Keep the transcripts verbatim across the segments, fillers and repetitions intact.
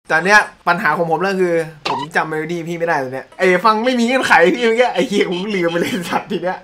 แต่เนี้ยปัญหาของผมแล้วคือผมจำเมโลดี้พี่ไม่ได้ตัวเนี้ยไอ้ฟังไม่มีเงื่อนไขพี่เมื่อกี้ไอ้เหี้ยผมลืมไปเลยสัตว์ทีเนี้ย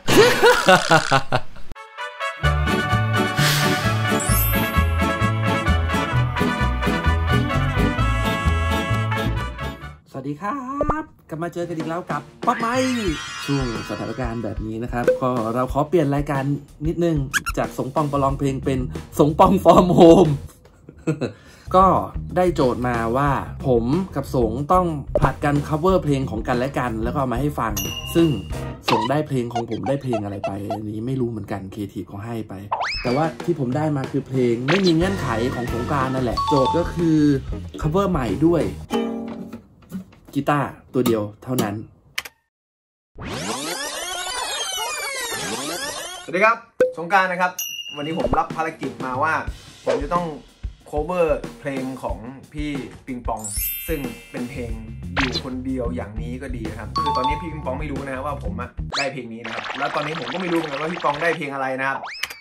สวัสดีครับกลับมาเจอกันอีกแล้วกับป๊อปไมค์ช่วงสถานการณ์แบบนี้นะครับก็เราขอเปลี่ยนรายการนิดนึงจากสงปองประลองเพลงเป็นสงปองฟอร์มโฮม ก็ได้โจทย์มาว่าผมกับสงต้องผลัดกัน cover เพลงของกันและกันแล้วก็เอามาให้ฟังซึ่งสงได้เพลงของผมได้เพลงอะไรไปอันนี้ไม่รู้เหมือนกันครีเอทีฟเขาให้ไปแต่ว่าที่ผมได้มาคือเพลงไม่มีเงื่อนไขของสงกรานต์นั่นแหละโจทย์ก็คือ cover ใหม่ด้วยกีตาร์ตัวเดียวเท่านั้นสวัสดีครับสงกรานต์นะครับวันนี้ผมรับภารกิจมาว่าผมจะต้องโคเวอร์เพลงของพี่ปิงปองซึ่งเป็นเพลงอยู่คนเดียวอย่างนี้ก็ดีนะครับคือตอนนี้พี่ปิงปองไม่รู้นะว่าผมได้เพลงนี้นะครับแล้วตอนนี้ผมก็ไม่รู้เหมือนกันว่าพี่ปองได้เพลงอะไรนะครับ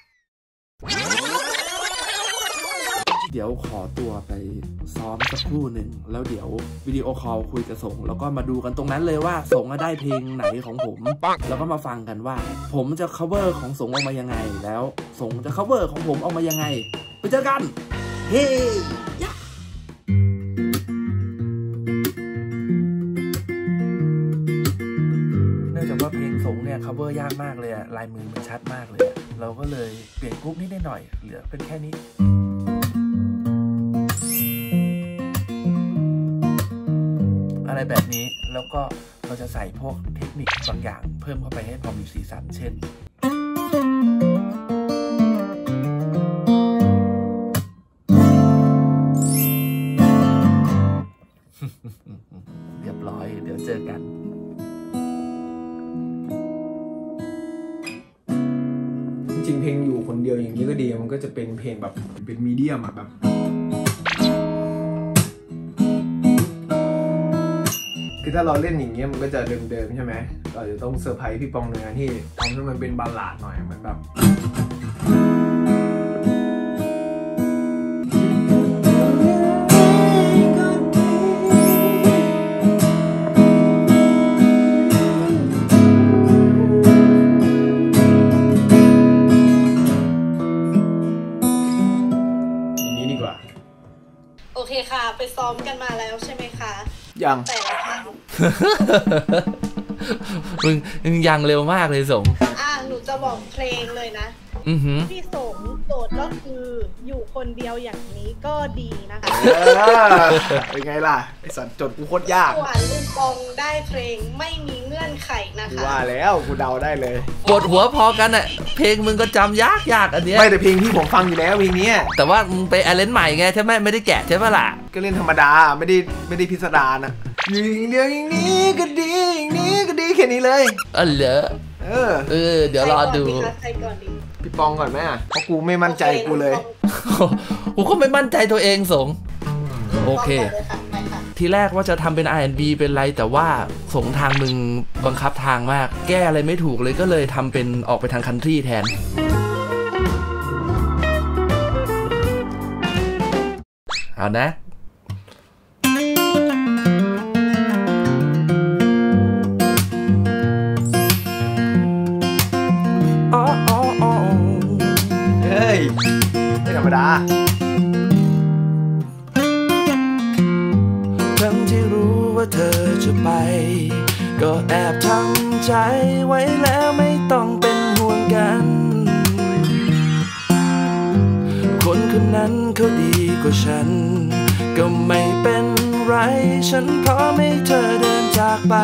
เดี๋ยวขอตัวไปซ้อมสักครู่หนึ่งแล้วเดี๋ยววิดีโอคอลคุยกับสงแล้วก็มาดูกันตรงนั้นเลยว่าสงได้เพลงไหนของผมแล้วก็มาฟังกันว่าผมจะ cover ของสงออกมายังไงแล้วสงจะ cover ของผมออกมายังไงไปเจอกันเฮ้ยะเนื่องจากว่าเพลงสงเนี่ย cover ยากมากเลยอะลายมือมันชัดมากเลยเราก็เลยเปลี่ยนกรุ๊ปนิดหน่อยเหลือเป็นแค่นี้อะไรแบบนี้แล้วก็เราจะใส่พวกเทคนิคบางอย่างเพิ่มเข้าไปให้พอมีสีสันเช่นเรียบร้อยเดี๋ยวเจอกันจริงเพลงอยู่คนเดียวอย่างนี้ก็ดีมันก็จะเป็นเพลงแบบเป็นมีเดียมอะแบบคือถ้าเราเล่นอย่างเงี้ยมันก็จะเดิมๆใช่ไหมเราจะต้องเซอร์ไพรส์พี่ปองในงานที่ทำให้มันเป็นบัลลาดหน่อยมันแบบอย่างนี้ดีกว่าโอเคค่ะไปซ้อมกันมาแล้วใช่ไหมคะยังแต่ละครั้งมึงมึงยังเร็วมากเลยสงอ่ะหนูจะบอกเพลงเลยนะพี่สงโจทย์ก็คืออยู่คนเดียวอย่างนี้ก็ดีนะคะเป็นไงล่ะไอสัตว์จดกูโคตรยากส่วนลุงปองได้เพลงไม่มีเงื่อนไขนะคะว่าแล้วกูเดาได้เลยปวดหัวพอกันอ่ะเพลงมึงก็จำยากยากอันเนี้ยไม่แต่เพลงที่ผมฟังอยู่แล้วเพลงนี้แต่ว่ามึงไปอาเลนใหม่ไงใช่ไหมไม่ได้แกะใช่ปะล่ะก็เล่นธรรมดาไม่ได้ไม่ได้พิสดารนะอย่างเดียวอย่างนี้ก็ดีอย่างนี้ก็ดีแค่นี้เลยเออเหรอเออเออเดี๋ยวรอดูใครก่อนดีพี่ปองก่อนไหมอ่ะเพราะกูไม่มั่นใจกูเลยกูก็ไม่มั่นใจตัวเองสงโอเคทีแรกว่าจะทำเป็น อาร์ แอนด์ บี เป็นไรแต่ว่าสงทางมึงบังคับทางมากแก้อะไรไม่ถูกเลยก็เลยทำเป็นออกไปทางคันทรีแทนเอานะไม่ธรรมดาทั้งที่รู้ว่าเธอจะไปก็แอบทำใจไว้แล้วไม่ต้องเป็นห่วงกันคนคนนั้นเขาดีกว่าฉันก็ไม่เป็นไรฉันพร้อมให้เธอเดินจากไป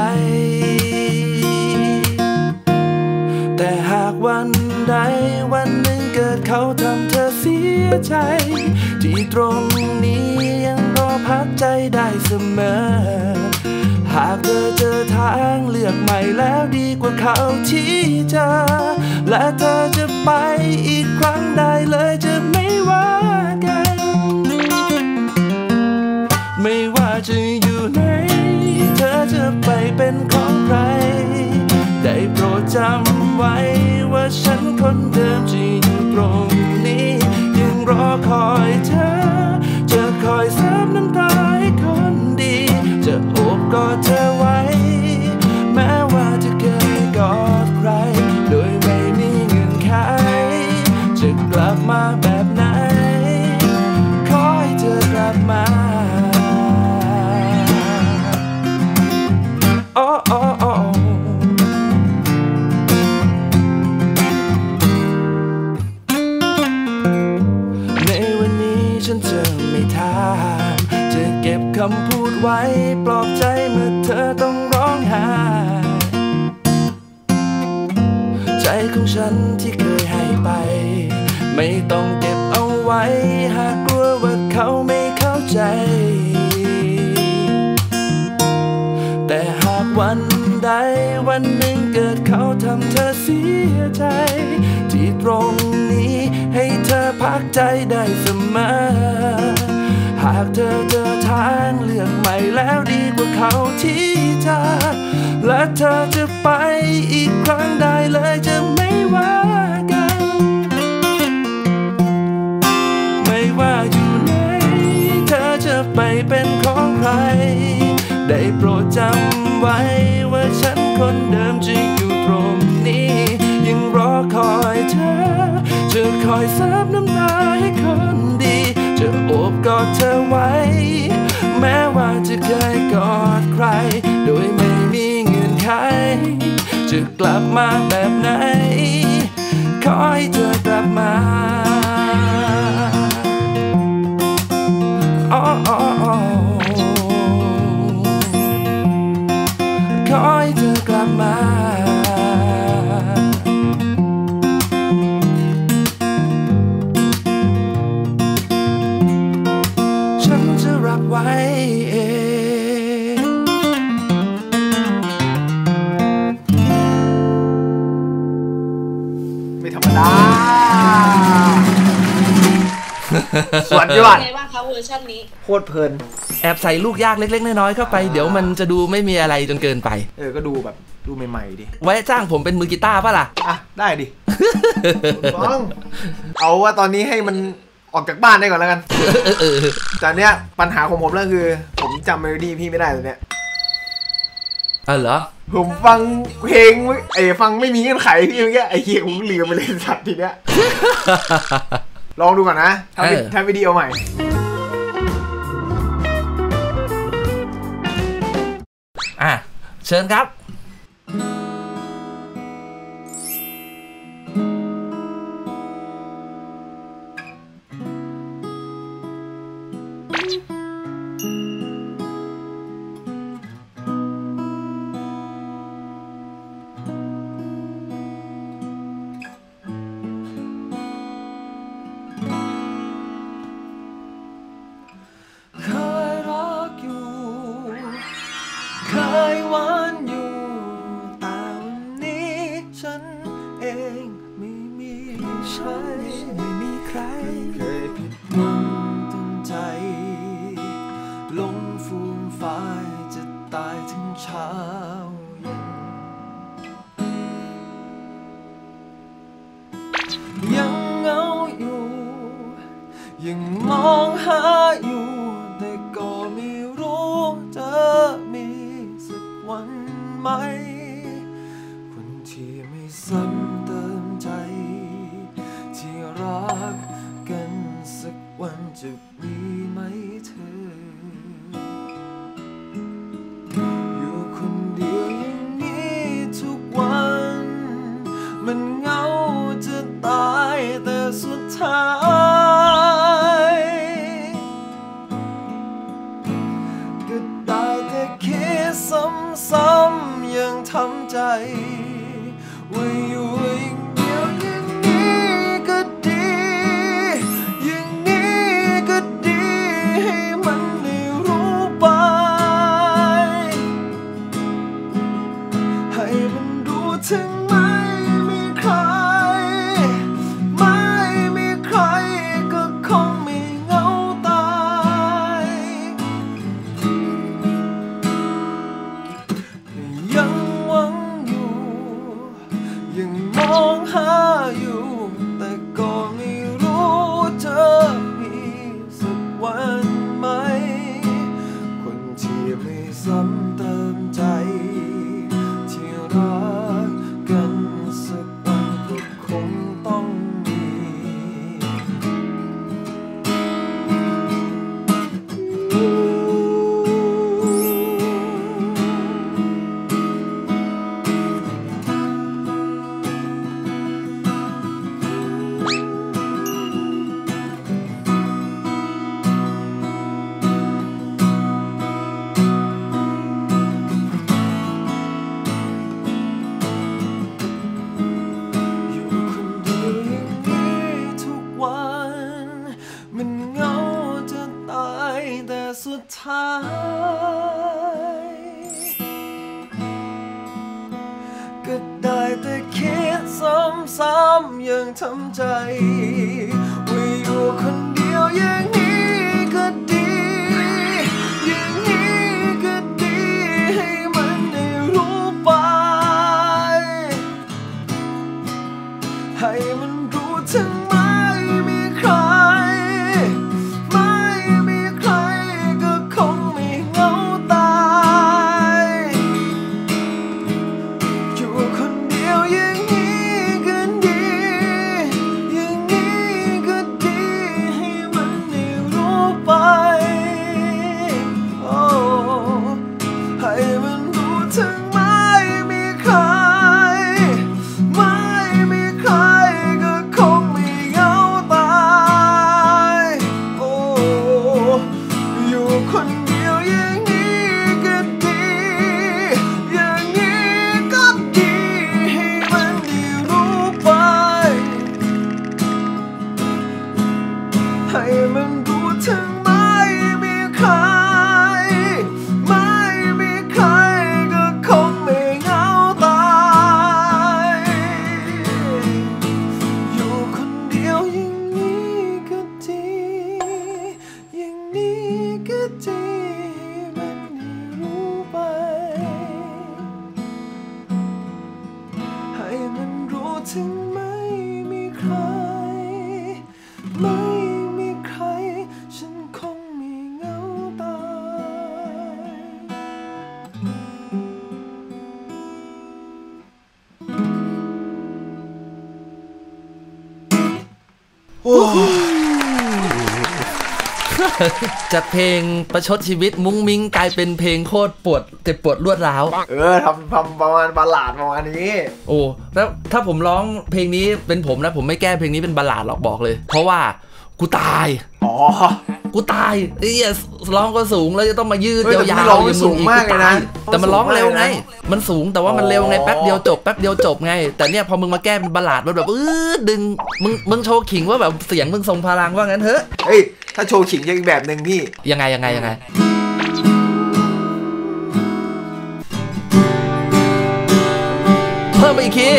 แต่หากวันใดวันหนึ่งเกิดเขาทำเธอเสียใจที่ตรงนี้ยังรอพักใจได้เสมอหากเธอเจอทางเลือกใหม่แล้วดีกว่าเขาที่เจอและเธอจะไปอีกครั้งได้เลยจะไม่ว่ากันไม่ว่าจะอยู่ไหนเธอจะไปเป็นของใครได้โปรดจำไว้ว่าฉันคนเดิมจะอยู่ตรงนี้ยังรอคอยเธอจะคอยซับน้ำตาให้คนำพูดไว้ปลอบใจเมื่อเธอต้องร้องไห้ใจของฉันที่เคยให้ไปไม่ต้องเก็บเอาไว้หากกลัวว่าเขาไม่เข้าใจแต่หากวันใดวันหนึ่งเกิดเขาทำเธอเสียใจที่ตรงนี้ให้เธอพักใจได้เสมอหากเธอเจอทางเลือกใหม่แล้วดีกว่าเขาที่จะและเธอจะไปอีกครั้งได้เลยจะไม่ว่ากันไม่ว่าอยู่ไหนเธอจะไปเป็นของใครได้โปรดจำไว้ว่าฉันคนเดิมจะอยู่ตรงนี้ยังรอคอยเธอจะคอยซับน้ำตาให้คนดีจะโอบกอดเธอไว้แม้ว่าจะเคยกอดใครโดยไม่มีเงื่อนไขจะกลับมาแบบไหนขอให้เธอกลับมาอ๋ออ๋ออ๋อขอให้เธอกลับมาฉันจะรับไว้เองไม่ธรรมดาสวัสดีวันไงบ้างคะเวอร์ชันนี้โคตรเพลินแอบใส่ลูกยากเล็กๆน้อยๆเข้าไปเดี๋ยวมันจะดูไม่มีอะไรจนเกินไปเออก็ดูแบบดูใหม่ๆดิไว้จ้างผมเป็นมือกีตาร์ป่ะล่ะอ่ะได้ดิต้องเอาว่าตอนนี้ให้มันออกจากบ้านได้ก่อนแล้วกันแต่เนี้ยปัญหาของผมก็คือผมจำเมโลดี้พี่ไม่ได้ตัวเนี้ยอ๋อเหรอผมฟังเพลงไอ้ฟังไม่มีเงื่อนไขพี่เมื่อกี้ไอ้เหี้ยผมลืมไปเลยสัตว์ทีเนี้ยลองดูก่อนนะทำทำวิดีโอใหม่อ่ะเชิญครับไม่มีใครเคยผิดหวังจนใจลงฟูมฟายจะตายถึงเช้ายังเหงาอยู่ยังมองหาอยู่แต่ก็ไม่รู้จะมีสักวันไหมคนที่ไม่ซ้ำเติมใจที่รักกันสักวันจะมีไหมเธออยู่คนเดียวอย่างนี้ทุกวันมันเหงาจะตายแต่สุดท้ายก็ได้แต่คิดซ้ำๆยังทำใจว่าอยู่อย่างเดียวอย่างนี้ก็ดีอย่างนี้ก็ดีให้มันได้รู้ไปให้มันรู้ถึงไม่มีใครไม่มีใครก็คงไม่เหงาตายยังหวังอยู่ยังมองหาอยู่แต่ก็ไม่รู้จะมีสักวันไหมคนที่ไม่ซ้ำเติมใจที่รักกันสักวันก็คงต้องมีก็ได้แต่คิดซ้ำๆยังทำใจว่าอยู่คนเดียวอย่างนี้ก็ดีอย่างนี้ก็ดีให้มันได้รู้ไปให้มันรู้ถึงไม่มีใครไม่มีใครก็คงไม่เหงาตายอยู่คนเดียวอย่างนี้ก็ดีอย่างนี้ก็ดีให้มันได้รู้ไปโอ้ให้มันรู้ถึงไม่มีใครไม่มีใครก็คงไม่เหงาตายโอ้อยู่คนเดียวอย่างนี้ก็ดีอย่างนี้ก็ดีให้มันได้รู้ไปให้มันรู้ถึงไม่มีใครไม่มีใครก็คงไม่เหงาตายอยู่คนเดียวอย่างนี้ก็ดีอย่างนี้ก็ดีให้มันได้รู้ไปให้มันรู้ถึงไม่มีใครไม่มีใครฉันคงไม่เหงาตายโอ้จากเพลงประชดชีวิตมุ้งมิ้งกลายเป็นเพลงโคตรปวดเจ็บปวดรวดร้าวเออทำทำประมาณบัลลาดประมาณนี้โอ้แล้วถ้าผมร้องเพลงนี้เป็นผมนะผมไม่แก้เพลงนี้เป็นบัลลาดหรอกบอกเลย เพราะว่ากูตายอ๋อกูตายไอ้เหี้ยร้องก็สูงแล้วจะต้องมายืดเฮ้ยแต่ยาวพี่ๆร้องอย่างสูมึงงอีกมากกูเลยตานะยแต่มันร้องเร็วไงสูงมากเลยนะมันสูงแต่ว่ามันเร็วไงอ๋อแป๊บเดียวจบแป๊บเดียวจบไง แต่เนี่ยพอมึงมาแก้เป็นบัลลาดมันแบบอื้อดึงมึงมึงโชว์ขิงว่าแบบเสียงมึงทรงพลังว่างั้นเถอะเฮ้ยถ้าโชว์ขิงจะอีกแบบหนึ่งพี่ยังไงยังไงยังไงเพิ่มไปอีกที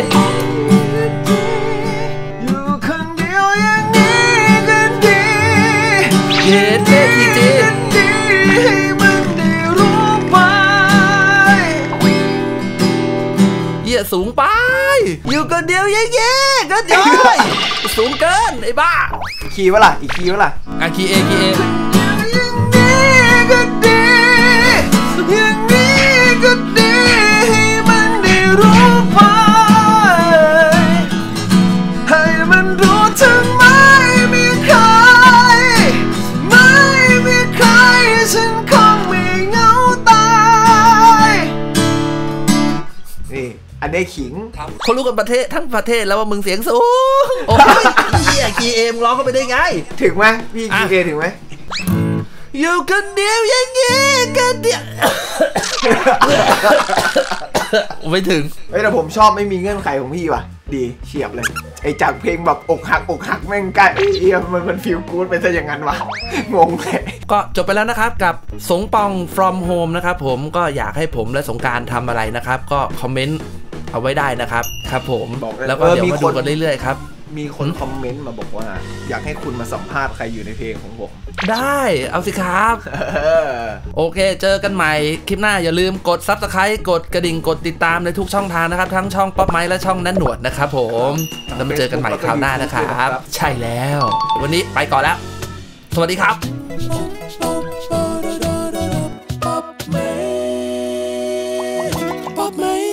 อยู่คนเดียวอย่างนี้ก็ดีเย็ดเท่ทีจีดีให้มันได้รู้ไปเหี้ยสูงไป อยู่คนเดียวเย่ๆก็เย้ยสูงเกินไอ้บ้าคีย์วะล่ะอีกคีย์วะล่ะอ่ะคีเอคีเออย่างนี้ก็ดีอย่างนี้ก็ดีให้มันได้รู้ไปให้มันรู้ถึงไม่มีใครไม่มีใครฉันคงไม่เหงาตายนี่อันนี้ขิงเขารู้กันประเทศทั้งประเทศแล้วว่ามึงเสียงสูงโอ้ยเหี้ยคีเอมร้องเข้าไปได้ไงถึงไหมพี่อ่ะคีย์เอถึงไหมอยู่คนเดียวอย่างงี้กันเดียวไม่ถึงเฮ้ยแต่ผมชอบไม่มีเงื่อนไขของพี่ว่ะดีเฉียบเลยไอจากเพลงแบบอกหักอกหักแม่งใกล้เอียมันมันฟีลกู๊ดไปซะอย่างนั้นวะงงเลยก็จบไปแล้วนะครับกับสงปอง from home นะครับผมก็อยากให้ผมและสงกรานต์ทำอะไรนะครับ ก็คอมเมนต์เอาไว้ได้นะครับครับผมบอกเลยแล้วก็เดี๋ยวมาดูกันเรื่อยๆครับมีคนคอมเมนต์มาบอกว่า อยากให้คุณมาสัมภาษณ์ใครอยู่ในเพลงของผมได้เอาสิครับ โอเคเจอกันใหม่คลิปหน้าอย่าลืมกด ซับสไครบ์ กดกระดิ่งกดติดตามในทุกช่องทางนะครับทั้งช่องป๊อปไมค์และช่องนั่นหนวดนะครับผมแล้วมาเจอกันใหม่คราวหน้านะครับใช่แล้ววันนี้ไปก่อนแล้วสวัสดีครับ Pop me